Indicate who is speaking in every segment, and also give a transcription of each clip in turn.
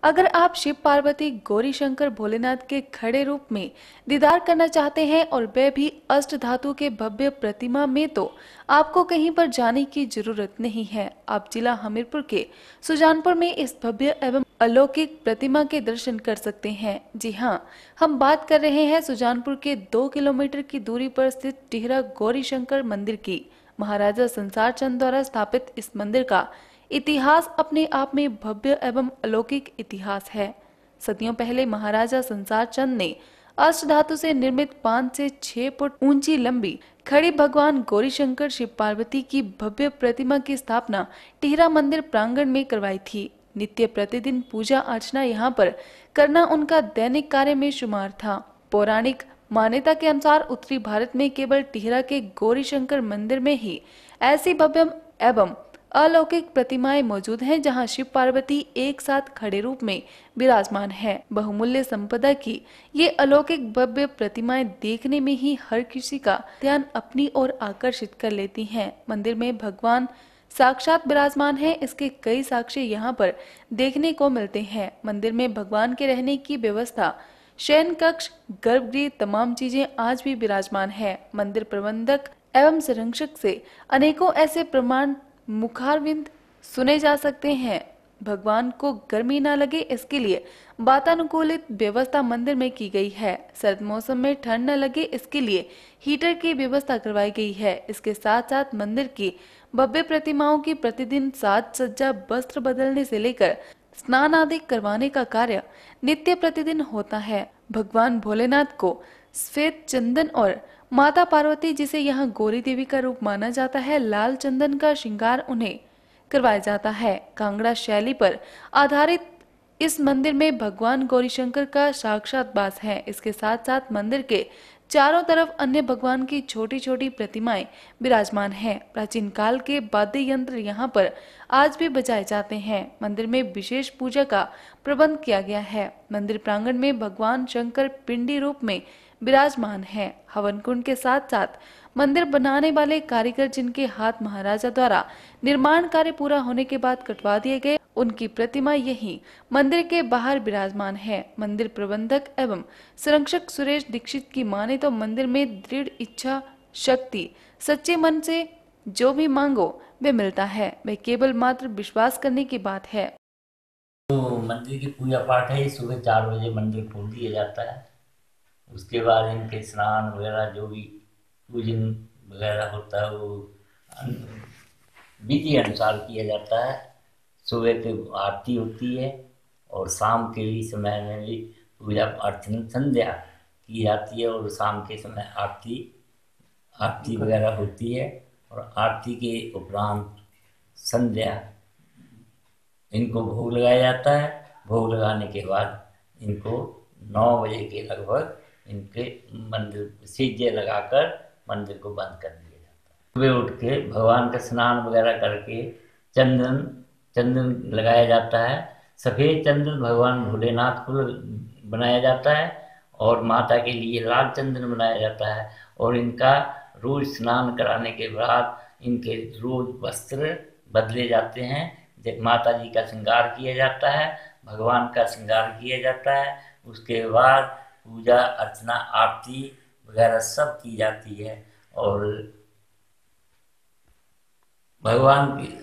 Speaker 1: अगर आप शिव पार्वती गौरी शंकर भोलेनाथ के खड़े रूप में दीदार करना चाहते हैं और वह भी अष्ट धातु के भव्य प्रतिमा में, तो आपको कहीं पर जाने की जरूरत नहीं है। आप जिला हमीरपुर के सुजानपुर में इस भव्य एवं अलौकिक प्रतिमा के दर्शन कर सकते हैं। जी हाँ, हम बात कर रहे हैं सुजानपुर के 2 किलोमीटर की दूरी पर स्थित टिहरा गौरी शंकर मंदिर की। महाराजा संसार चंद द्वारा स्थापित इस मंदिर का इतिहास अपने आप में भव्य एवं अलौकिक इतिहास है। सदियों पहले महाराजा संसार चंद ने अष्ट धातु से निर्मित 5 से 6 फुट ऊंची लंबी खड़ी भगवान गौरी शंकर शिव पार्वती की भव्य प्रतिमा की स्थापना टिहरा मंदिर प्रांगण में करवाई थी। नित्य प्रतिदिन पूजा अर्चना यहाँ पर करना उनका दैनिक कार्य में शुमार था। पौराणिक मान्यता के अनुसार उत्तरी भारत में केवल टिहरा के गौरी शंकर मंदिर में ही ऐसी भव्य एवं अलौकिक प्रतिमाएं मौजूद हैं, जहां शिव पार्वती एक साथ खड़े रूप में विराजमान है। बहुमूल्य संपदा की ये अलौकिक भव्य प्रतिमाएं देखने में ही हर किसी का ध्यान अपनी ओर आकर्षित कर लेती हैं। मंदिर में भगवान साक्षात विराजमान है, इसके कई साक्ष्य यहाँ पर देखने को मिलते हैं। मंदिर में भगवान के रहने की व्यवस्था, शयन कक्ष, गर्भगृह, तमाम चीजें आज भी विराजमान है। मंदिर प्रबंधक एवं संरक्षक से अनेकों ऐसे प्रमाण मुखारविंद सुने जा सकते हैं। भगवान को गर्मी न लगे, इसके लिए वातानुकूलित व्यवस्था मंदिर में की गई है। सर्द मौसम में ठंड न लगे, इसके लिए हीटर की व्यवस्था करवाई गई है। इसके साथ साथ मंदिर की भव्य प्रतिमाओं की प्रतिदिन साज सज्जा, वस्त्र बदलने से लेकर स्नान आदि करवाने का कार्य नित्य प्रतिदिन होता है। भगवान भोलेनाथ को श्वेत चंदन और माता पार्वती, जिसे यहाँ गौरी देवी का रूप माना जाता है, लाल चंदन का श्रृंगार उन्हें करवाया जाता है। कांगड़ा शैली पर आधारित इस मंदिर में भगवान गौरी शंकर का साक्षात वास है। इसके साथ साथ मंदिर के चारों तरफ अन्य भगवान की छोटी छोटी प्रतिमाएं विराजमान हैं। प्राचीन काल के वाद्य यंत्र यहाँ पर आज भी बजाए जाते हैं। मंदिर में विशेष पूजा का प्रबंध किया गया है। मंदिर प्रांगण में भगवान शंकर पिंडी रूप में विराजमान है। हवन कुंड के साथ साथ मंदिर बनाने वाले कारीगर, जिनके हाथ महाराजा द्वारा निर्माण कार्य पूरा होने के बाद कटवा दिए गए, उनकी प्रतिमा यही मंदिर के बाहर विराजमान है। मंदिर प्रबंधक एवं संरक्षक सुरेश दीक्षित की माने तो मंदिर में दृढ़ इच्छा शक्ति, सच्चे मन से जो भी मांगो वे मिलता है। वे केवल मात्र विश्वास करने की बात है।
Speaker 2: तो मंदिर की पूजा पाठ है, सुबह 4 बजे मंदिर खोल दिया जाता है। उसके बाद इनके स्नान वगैरह जो भी पूजन वगैरह होता है वो विधि अनुसार किया जाता है। सुबह के आरती होती है और शाम के भी समय में भी पूजा अर्चना संध्या की जाती है और शाम के समय आरती वगैरह होती है। और आरती के उपरांत संध्या इनको भोग लगाया जाता है। भोग लगाने के बाद इनको 9 बजे के लगभग इनके मंदिर सीजे लगाकर मंदिर को बंद कर दिया जाता है। सुबह उठ के भगवान का स्नान वगैरह करके चंदन लगाया जाता है। सफ़ेद चंदन भगवान भोलेनाथ को बनाया जाता है और माता के लिए लाल चंदन बनाया जाता है। और इनका रोज स्नान कराने के बाद इनके रोज वस्त्र बदले जाते हैं। माता जी का श्रृंगार किया जाता है, भगवान का श्रृंगार किया जाता है। उसके बाद पूजा अर्चना आरती वगैरह सब की जाती है। और भगवान की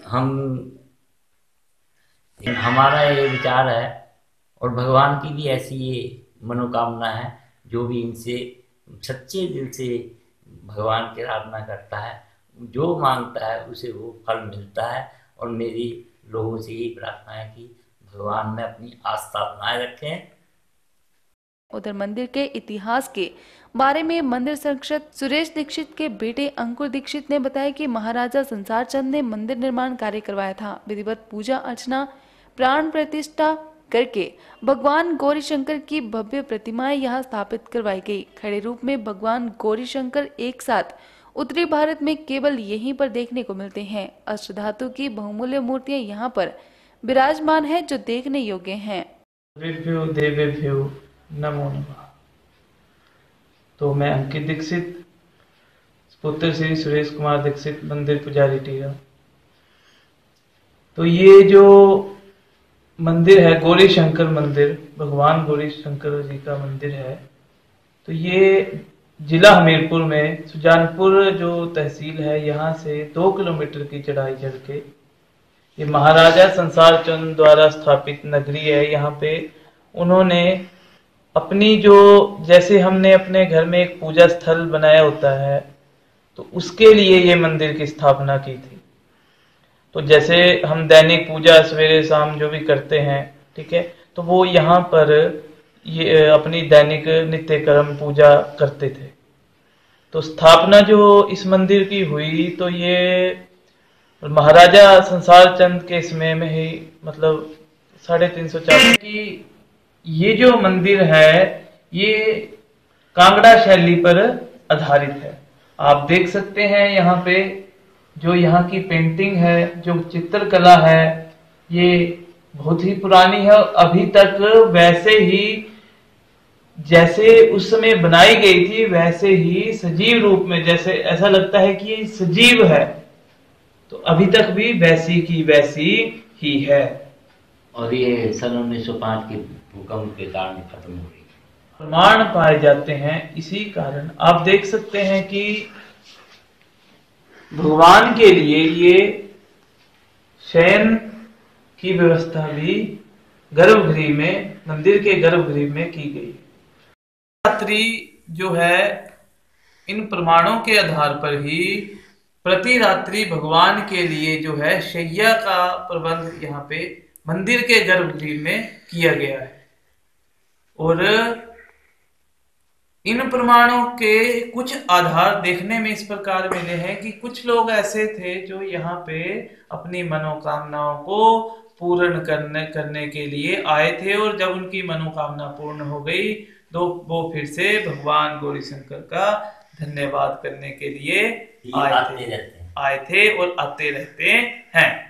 Speaker 2: हमारा ये विचार है और भगवान की भी ऐसी ये मनोकामना है, जो भी इनसे सच्चे दिल से भगवान की आराधना करता है, जो मांगता है उसे वो फल मिलता है। और मेरी लोगों से यही प्रार्थना है कि भगवान में अपनी आस्था बनाए रखें।
Speaker 1: उधर मंदिर के इतिहास के बारे में मंदिर संरक्षक सुरेश दीक्षित के बेटे अंकुर दीक्षित ने बताया कि महाराजा संसार चंद ने मंदिर निर्माण कार्य करवाया था। विधिवत पूजा अर्चना, प्राण प्रतिष्ठा करके भगवान गौरी शंकर की भव्य प्रतिमाएं यहाँ स्थापित करवाई गई। खड़े रूप में भगवान गौरी शंकर एक साथ उत्तरी भारत में केवल यहीं पर देखने को मिलते हैं। अष्ट धातु की बहुमूल्य मूर्तियां यहाँ पर विराजमान है, जो देखने योग्य हैं।
Speaker 3: देवेभ्यो नमो नमः। तो मैं अंकित दीक्षित, पुत्र श्री सुरेश कुमार दीक्षित, मंदिर पुजारी टिहरा। तो ये जो मंदिर है गौरी शंकर मंदिर, भगवान गौरी शंकर जी का मंदिर है। तो ये जिला हमीरपुर में सुजानपुर जो तहसील है, यहाँ से 2 किलोमीटर की चढ़ाई चढ़ के ये महाराजा संसार चंद द्वारा स्थापित नगरी है। यहाँ पे उन्होंने अपनी जो, जैसे हमने अपने घर में एक पूजा स्थल बनाया होता है, तो उसके लिए ये मंदिर की स्थापना की थी। तो जैसे हम दैनिक पूजा सवेरे शाम जो भी करते हैं, ठीक है, तो वो यहाँ पर ये अपनी दैनिक नित्य कर्म पूजा करते थे। तो स्थापना जो इस मंदिर की हुई, तो ये महाराजा संसार चंद के समय में ही, मतलब 350 की ये जो मंदिर है ये कांगड़ा शैली पर आधारित है। आप देख सकते हैं यहाँ पे जो यहाँ की पेंटिंग है, जो चित्रकला है, ये बहुत ही पुरानी है। अभी तक वैसे ही जैसे उस समय बनाई गई थी वैसे ही सजीव रूप में, जैसे ऐसा लगता है कि ये सजीव है, तो अभी तक भी वैसी की वैसी ही है।
Speaker 2: और ये सन 1905 के भूकंप के कारण खत्म हो गई।
Speaker 3: प्रमाण पाए जाते हैं इसी कारण। आप देख सकते हैं कि भगवान के लिए ये शयन की व्यवस्था भी गर्भगृह में, मंदिर के गर्भगृह में की गई। रात्रि जो है, इन प्रमाणों के आधार पर ही प्रति रात्रि भगवान के लिए जो है शैया का प्रबंध यहाँ पे मंदिर के गर्भगृह में किया गया है। और इन प्रमाणों के कुछ आधार देखने में इस प्रकार मिले हैं कि कुछ लोग ऐसे थे जो यहाँ पे अपनी मनोकामनाओं को पूर्ण करने के लिए आए थे, और जब उनकी मनोकामना पूर्ण हो गई तो वो फिर से भगवान गौरी शंकर का धन्यवाद करने के लिए आए थे और आते रहते हैं।